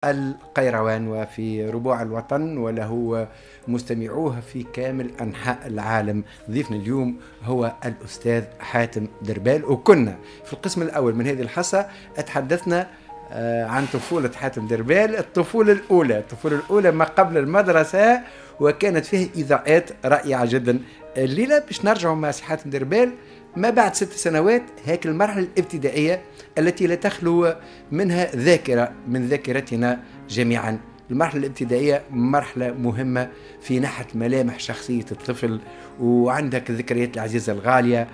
القيروان وفي ربوع الوطن وله مستمعوه في كامل أنحاء العالم. ضيفنا اليوم هو الأستاذ حاتم دربال، وكنا في القسم الأول من هذه الحصة تحدثنا عن طفولة حاتم دربال، الطفولة الأولى ما قبل المدرسة، وكانت فيه إذاعات رائعة جدا. الليلة باش نرجعوا مع سي حاتم دربال ما بعد 6 سنوات، هيك المرحلة الابتدائية التي لا تخلو منها ذاكرة من ذاكرتنا جميعا. المرحلة الابتدائية مرحلة مهمة في ناحية ملامح شخصية الطفل، وعندك الذكريات العزيزة الغالية،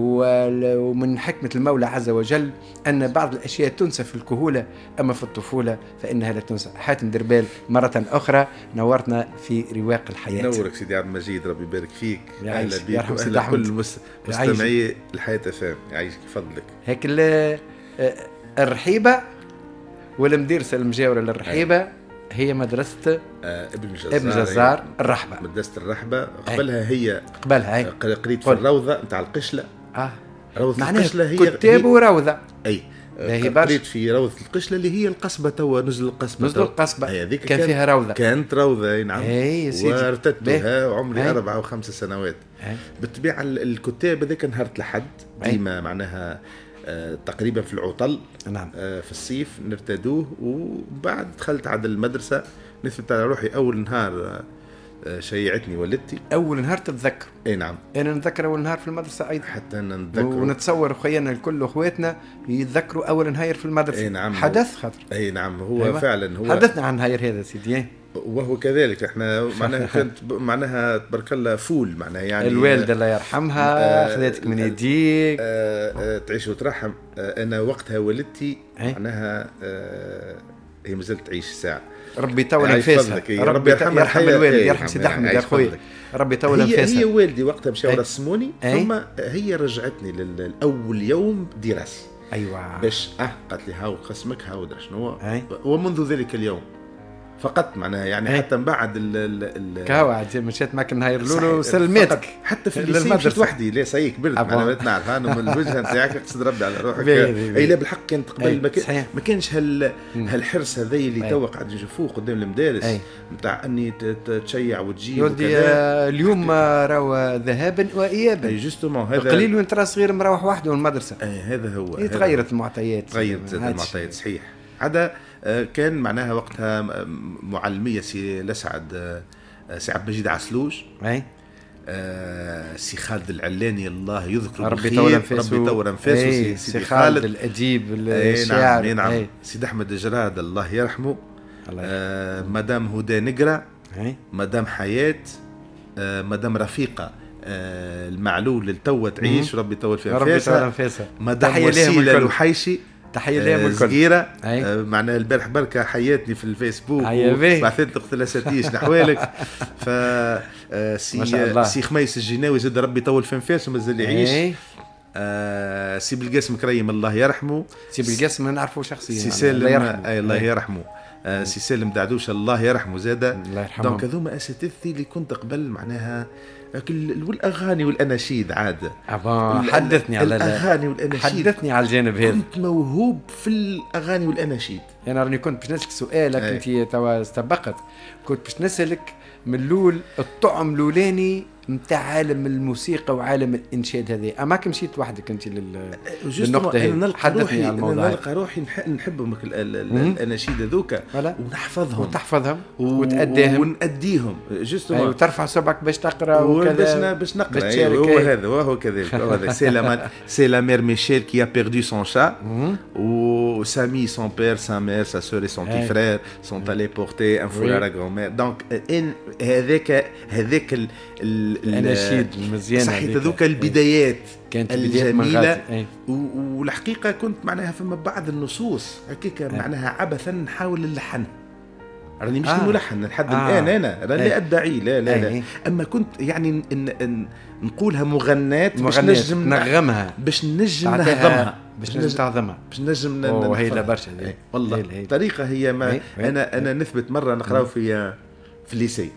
ومن حكمة المولى عز وجل أن بعض الأشياء تنسى في الكهولة، أما في الطفولة فإنها لا تنسى. حاتم دربال مرة أخرى نورتنا في رواق الحياة. نورك سيدي عبد المجيد، ربي يبارك فيك. أهلا بك وأهلا كل مستمعي الحياة FM. يعيشك فضلك. هيك الرحيبة والمديرسة المجاورة للرحيبة هي مدرسة ابن جزار الرحبة. مدرسة الرحبة قبلها هي قريت في الروضة نتاع القشلة. روضة القشلة هي كتاب وروضة. أي قريت في روضة القشلة اللي هي القصبة توا نزل القصبة كان فيها روضة. كانت روضة نعم. وارتدتها وعمري 4 و 5 سنوات. بالطبيعة الكتاب هذاك نهارت لحد ديما معناها تقريبا في العطل. نعم. في الصيف نرتدوه، وبعد دخلت على المدرسة نثبت على روحي. أول نهار شيعتني والدتي. أول نهار تتذكر؟ اي نعم، أنا نتذكر أول نهار في المدرسة أيضا. حتى أنا نتذكر، ونتصور خيانا الكل أخواتنا يتذكروا أول نهار في المدرسة. اي نعم. حدث خطر. اي نعم، هو فعلا هو حدثنا عن نهار هذا سيدي. وهو كذلك احنا معناها كانت معناها تبارك الله فول معناها يعني الوالده الله يرحمها خذتك من يديك تعيش وترحم. انا وقتها والدتي معناها هي مازالت تعيش ساعه. ربي يطول انفاسها. ربي يرحم الوالد، يرحم سيدي احمد يا خويا. ربي يطول انفاسها. هي والدي وقتها مشاو رسموني، ثم هي رجعتني للاول يوم دراسي. ايوه باش قالت لي هاو قسمك هاو شنو. ومنذ ذلك اليوم فقط معناها يعني حتى من بعد كاوعد مشيت معك النهار الاولى وسلمتك. حتى في الليسي مشيت وحدي. لا صايك برد معناها نعرف انا من الوجه نتاعك اقصد ربي على روحك. اي لا بالحق كانت قبل ما كانش هالحرص هذا اللي تو قاعد نشوفوه قدام المدارس نتاع اني تشيع وتجيب وكذا. اليوم راهو ذهابا وايابا. اي جوستومون هذا قليل وين ترى صغير مروح وحده من المدرسة. هذا هو. تغيرت المعطيات. تغيرت المعطيات صحيح. عدا كان معناها وقتها معلمية سي لسعد، سي عبد المجيد عسلوج، سي خالد العلاني الله يذكره بالخير، ربي يطول انفاسه. سي خالد الأديب الشاعر. نعم. سيد أحمد الجراد الله يرحمه. مدام هدى نقرة، مدام حياة، مدام رفيقة المعلول للتو تعيش ربي يطول فيها انفاسها. مدام وسيلة الوحيشي، تحية لهم الكل. صغيرة معناها البارح بركة حياتني في الفيسبوك وبعثت اختلاساتيش نحوالك. ف سي خميس الجناوي زاد ربي يطول في انفاسه مازال يعيش. سي بالقاسم كريم الله يرحمه. سي بالقاسم ما نعرفه شخصيا. سي سالم الله يرحمه. سي سالم دعدوش الله يرحمه زاده. دونك هذوما اساتذتي اللي كنت قبل معناها والاغاني والاناشيد عاد. حدثني على الاغاني والاناشيد. حدثني على الجانب هذا. كنت موهوب في الاغاني والاناشيد. انا راني كنت باش نسالك سؤالك انت توا استبقت. كنت باش نسالك من الاول الطعم الاولاني نتاع عالم الموسيقى وعالم الانشاد هذه، اما مشيت وحدك انت للنقطه هذه. حدثني على الموضوع. نلقى روحي نحب الاناشيد هذوك ونحفظهم ونأديهم جوستومون. وترفع صبعك باش تقرا وكذا باش نقرا. وهو كذلك. سي لا مير ميشيل كي ا بيردو سون شا و سامي سون بير سان مير سا سور اي سون بي فرير سون تالي بورتي ان فولار ا غرامير. دونك هذاك الاناشيد المزيانه صحيح. هذوك البدايات كانت الجميله. والحقيقه كنت معناها فما بعض النصوص هكاك معناها عبثا نحاول نلحن. راني مش ملحن لحد الان. انا راني لا ادعي لا. اما كنت يعني نقولها مغنات باش نجم نغمها، باش نجم نهضمها، باش نجم تعظمها، باش نجم وهي برشا والله. الطريقه هي ما انا نثبت مره نقراو في الليسي.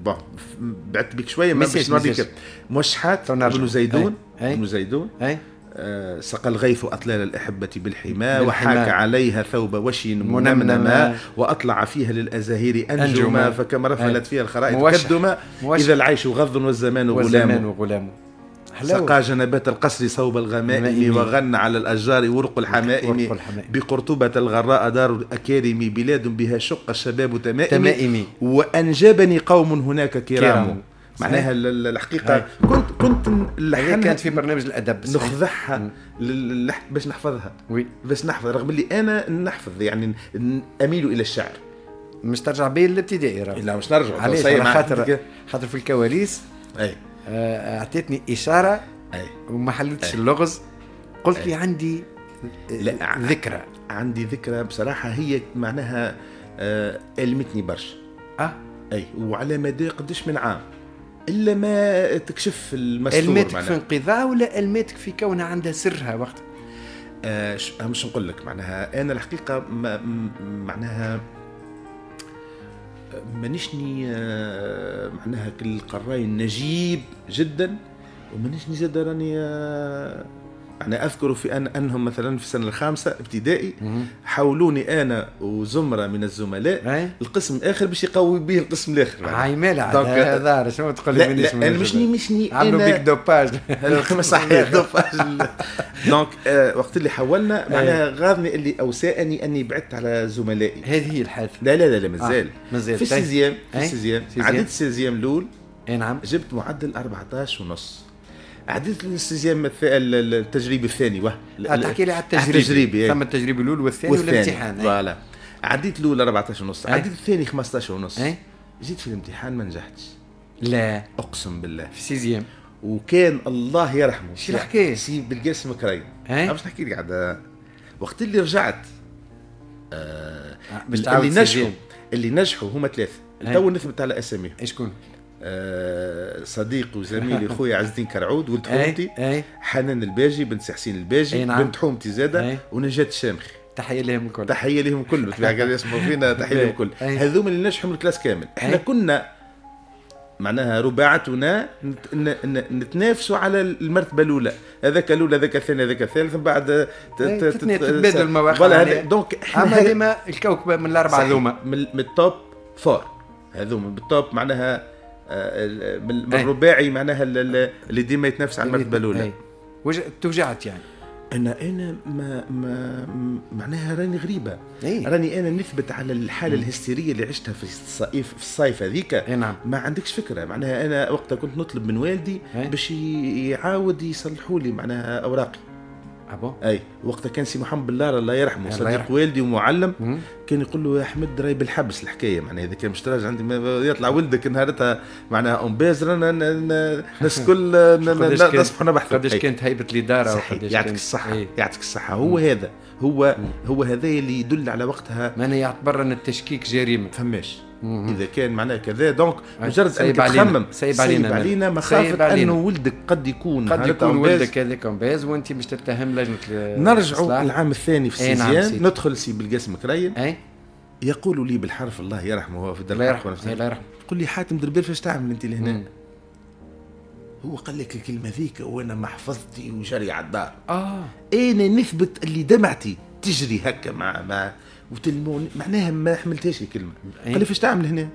بعت بك شويه ما باش نوريك موشحات ابن زيدون. سقى الغيث أطلال الأحبة بالحماء وحاك عليها ثوب وشي منمنما وأطلع فيها للأزاهير أنجما فكما رفلت فيها الخرائط كدما إذا العيش غض والزمان غلام سقى جنبات القصر صوب الغمائم وغنى على الأشجار ورق الحمائم بقرطبة الغراء دار الأكارم بلاد بها شق الشباب تمائم وأنجبني قوم هناك كرام. معناها الحقيقة كنت هي كانت في برنامج الأدب نخضعها باش نحفظها باش نحفظ رغم اللي أنا نحفظ يعني أميل إلى الشعر. مش ترجع بيه الابتدائي لا مش نرجع على خاطر في الكواليس اعطيتني إشارة وما حلتش اللغز قلت لي عندي ذكرى عندي ذكرى بصراحة هي معناها ألمتني برشا أي وعلى مدى قديش من عام إلا ما تكشف المستور. ألمتك في انقضاء ولا ألمتك في كونها عندها سرها وقت؟ مش نقول لك معناها أنا الحقيقة معناها مانيشني معناها كل قراي نجيب جدا ومانيشني زاد راني أنا أذكر في أنهم مثلا في السنة الخامسة ابتدائي حاولوني أنا وزمرة من الزملاء القسم الآخر باش يقوي به القسم الآخر. عايمال هذا شنو تقول لي؟ لا مشني عملوا بيك دوباج صحيح دوباج. دونك وقت اللي حولنا معناها غاضني اللي أوسأني أني بعدت على زملائي. هذه هي الحادثة. لا مازال في السيزيام عديت السيزيام الأول نعم جبت معدل 14.5. عديت السيزيام التجريبي الثاني تحكي لي على التجريبي ثم التجريبي الاول والثاني والامتحان فوالا عديت الاول 14.5 عديت الثاني 15.5 جيت في الامتحان ما نجحتش. لا اقسم بالله في سيزيام وكان الله يرحمه شو الحكايه سي بالقاسم كريم باش نحكي لك عاد وقت اللي رجعت اللي نجحوا هما ثلاثه تو نثبت على اساميهم. شكون؟ صديق وزميلي خويا عز الدين كرعود ولد حومتي حنان الباجي بنت حسين الباجي بنت حومتي زاده ونجاة الشامخي. تحيه لهم الكل. تحيه لهم الكل بالطبيعه قاعد يسمعوا فينا تحيه لهم الكل. هذوما اللي نجحوا من الكلاس كامل. احنا كنا معناها رباعتنا نتنافسوا على المرتبه الاولى هذاك الاولى هذاك الثاني هذاك الثالث من بعد تتبادل المواقع. دونك احنا ديما الكوكب من الاربعه هذوما من التوب فور هذوما بالتوب معناها من الرباعي معناها اللي ديما يتنافس على المرتبه الاولى. توجعت يعني انا ما معناها راني غريبه. راني انا نثبت على الحاله الهستيريه اللي عشتها في الصيف هذيك. نعم. ما عندكش فكره معناها انا وقتها كنت نطلب من والدي باش يعاود يصلحوا لي معناها اوراقي. اي وقتها كان سي محمد بلار الله يرحمه صديق والدي ومعلم كان يقول له يا احمد راي بالحبس الحكايه معناها اذا كان مش راجع عندي يطلع ولدك نهارتها معناها اونباز الناس كل نصبحوا نبحث قداش كانت هيبه الاداره وقداش يعطيك الصحه يعطيك الصحه. هو هذا هو هذا اللي يدل على وقتها معناها يعتبر ان التشكيك جريمه فماش اذا كان معناها كذا دونك مجرد انك تخمم سايب علينا مخافه انه ولدك قد يكون ولدك هذاك امباز وانت مش تتهم لجنه. نرجعوا العام الثاني في السيزيام ندخل سي بالقاسم كريم يقول لي بالحرف الله يرحمه هو في الدار الله يرحمه يقول لي حاتم دربير فاش تعمل انت لهنا هو قال لك الكلمه ذيك وانا ما حفظتي وجري على الدار. انا نثبت اللي دمعتي تجري هكا مع وتلمون معناها ما حملتهاش الكلمه. قال لي فاش تعمل هنا؟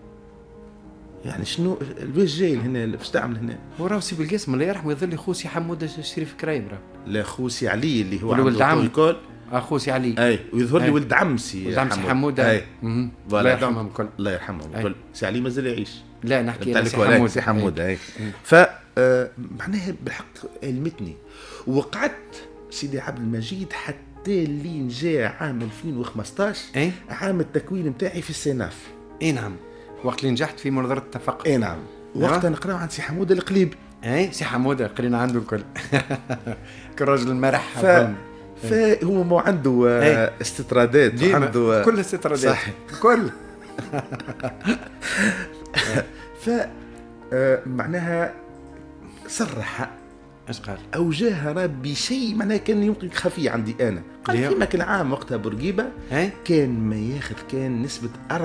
يعني شنو الواش جاي هنا فاش تعمل هنا؟ هو راهو سي بالقاسم الله يرحمه يظل خوسي حموده الشريف كريم راه. لا خوسي علي اللي هو ولد عم خوسي علي ويظهر لي ولد عم سي حموده. الله يرحمهم الكل. الله يرحمهم الكل. سي علي مازال يعيش. لا نحكي على سي حموده ف معناها بالحق علمتني وقعدت سيدي عبد المجيد حتى اللي جاء عام 2015 عام التكوين نتاعي في السيناف. نعم وقت اللي نجحت في منظرة التفقد. نعم وقتها نقراو عند سي حموده القليب. سي حموده قرينا عنده الكل كالرجل المرح. فهو مو عنده استطرادات عنده كل استطرادات صح كل ف معناها صرح ايش قال؟ اوجاه ربي شيء معناها كان يمكن خفي عندي انا. قال في كان عام وقتها بورقيبه كان ما ياخذ كان نسبه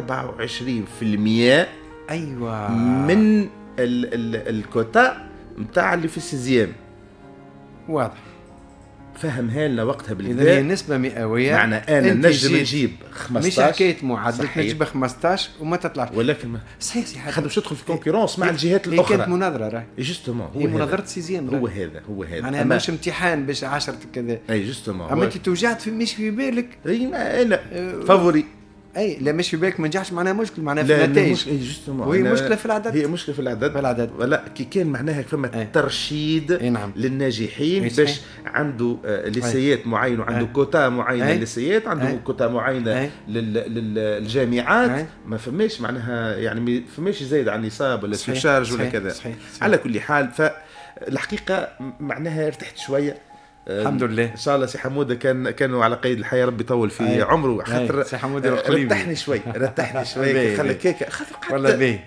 24% ايوه من الكوتا نتاع اللي في السيزيام. واضح فهمها لنا وقتها بالكدا. اذا هي نسبه مئويه، معنى انا نجم نجيب 15، مش حكايه معدل تجيب 15 وما تطلعش، ولكن صحيح خاطر باش تدخل في كونكورونس مع الجهات الاخرى. هي كانت مناظره راهي جوستومون، هي مناظره سيزيام، هو هذا معناها مش امتحان باش 10 كذا. اي جوستومون، اما انت توجعت في مش في بالك. اي انا فافوري. اي لا مش في بالك ما نجحش، معناها مشكل، معناها في النتائج. وهي مشكله في العدد، هي مشكله في العدد. ولا كي كان معناها فما ترشيد نعم. للناجحين باش عنده ليسيات معين وعنده كوتا معينه للليسيات، عنده كوتا معينه للجامعات. ما فماش معناها يعني ما فماش زايد عن النصاب ولا سوشارج ولا كذا. على كل حال فالحقيقه معناها ارتحت شويه الحمد لله. ان شاء الله سي حموده كانوا على قيد الحياه، ربي يطول في عمره، خاطر سي حموده رتحني شويه خلك هيك، خاطر والله باهي.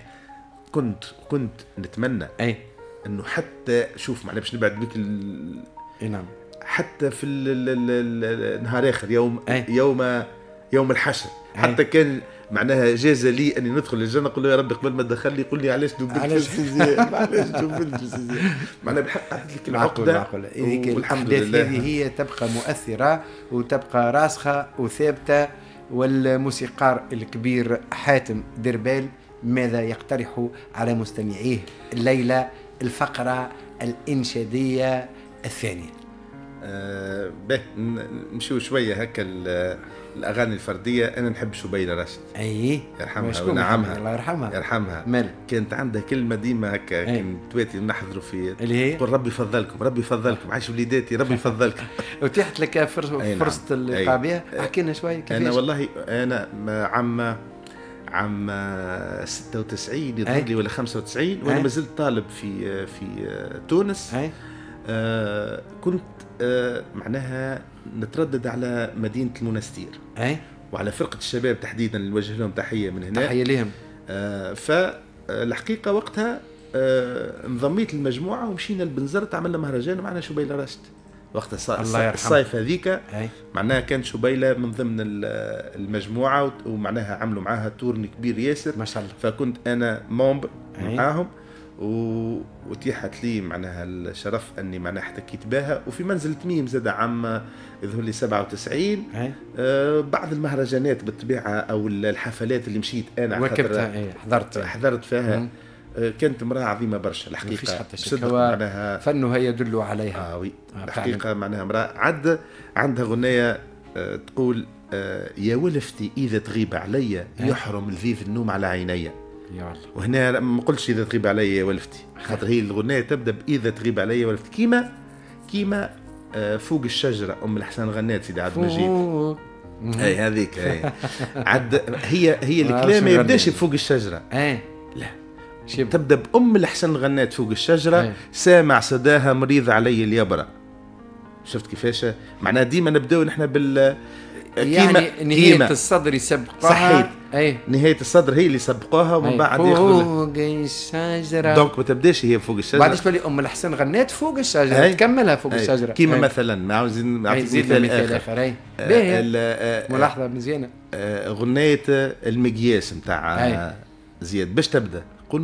كنت نتمنى انه حتى شوف معنا باش نبعد بك نعم، حتى في النهار اخر يوم الحشر، حتى كان معناها جاز لي اني ندخل الجنه، نقول له يا ربي قبل ما تدخل لي قول لي علاش دوبلت السيزيام، علاش دوبلت السيزيام. معناها بالحق عطيت لك العقده. والحمد لله هذه هي تبقى مؤثره وتبقى راسخه وثابته. والموسيقار الكبير حاتم دربال ماذا يقترح على مستمعيه الليله؟ الفقره الانشاديه الثانيه. به نمشيو شويه هكا الاغاني الفرديه. انا نحب شبيله راشد، يرحمها ونعمها، الله يرحمها. مال كانت عندها كلمه ديما هكا كنت تواتي نحضروا في اللي هي تقول ربي يفضلكم عايش وليداتي، ربي يفضلكم. وتحت لك فرصه اللقاء بها. احكي لنا شويه كيفاش. انا والله انا عام 96 يظهر لي ولا 95 وانا مازلت طالب في تونس. كنت معناها نتردد على مدينة المنستير وعلى فرقة الشباب تحديدا اللي نوجه لهم تحية من هنا. تحية لهم. فالحقيقة وقتها انضميت للمجموعة ومشينا لبنزرت، عملنا مهرجان معنا شبيلة راشد وقتها الصيف هذيك. معناها كانت شبيلة من ضمن المجموعة ومعناها عملوا معاها تورني كبير ياسر ما شاء الله. فكنت أنا مومبر معاهم وتيحت لي معناها الشرف اني معناها احتكيت بها. وفي منزل تميم زاد عام يظهر لي 97 بعض المهرجانات بالطبيعه او الحفلات اللي مشيت انا حضرت فيها. كانت امراه عظيمه برشا الحقيقه، معناها فنها يدل عليها. وي الحقيقه معناها امراه عندها غنيه تقول يا ولفتي اذا تغيب عليا يحرم لذيذ النوم على عيني. وهنا ما قلتش اذا تغيب علي يا ولفتي، خاطر هي الغنية تبدا باذا تغيب علي يا ولفتي، كيما فوق الشجره ام الحسن غنات سيدي عبد المجيد. اي هذيك عد هي الكلام ما يبداش بفوق الشجره، لا تبدا بام الحسن غنات فوق الشجره. سامع صداها مريض علي اليبرة. شفت كيفاش معناها ديما نبداو نحن بال يعني نهاية الصدر يسبقها. صحيت. نهاية الصدر هي اللي سبقوها ومن بعد ياخذوا فوق الشجرة. دونك ما تبداش هي فوق الشجرة. بعدش تولي ام الحسن غنات فوق الشجرة تكملها فوق الشجرة. كيما مثلا ما عاوزين نعطيك مثال اخر. ملاحظة مزيانة. غنية المقياس نتاع زياد باش تبدا قول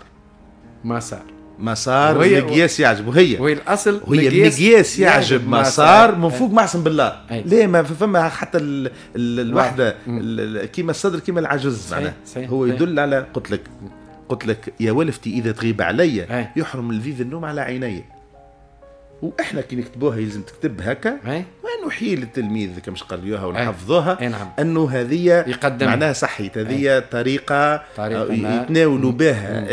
مسار المقياس يعجبه هي الاصل وهي المقياس يعجب مسار من فوق معصم بالله. ليه ما فما حتى الوحده كيما الصدر كيما العجز معناه هو يدل على قلت لك يا ولفتي اذا تغيب عليا يحرم لذيذ النوم على عيني. واحنا كي نكتبوها يلزم تكتب هكا ونحيي للتلميذ كما مش قريوها ونحفظوها انه هذه معناها صحيت هذه طريقه يتناولوا بها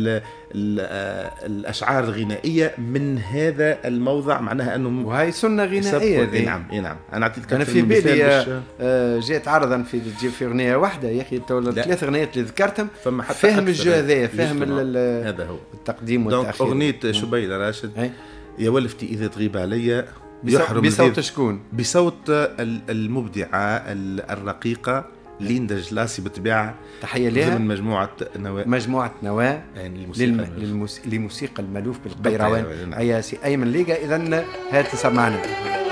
الاشعار الغنائيه من هذا الموضع. معناها انه وهي سنه غنائيه. نعم انا اعطيتك انا في بالي جات عرضا في اغنيه واحده يا اخي ثلاث اغنيات اللي ذكرتهم فهم الجو هذايا فهم هذا هو التقديم والتاخير. اغنيه شبيله راشد يا ولفتي إذا تغيب علي بصوت شكون؟ بصوت المبدعة الرقيقة ليندا جلاسي بالطبيعة. تحية لها. من مجموعة نواة يعني لموسيقى المألوف بالقيروان. أي سي أيمن ليقا. إذن هات نسمعنا.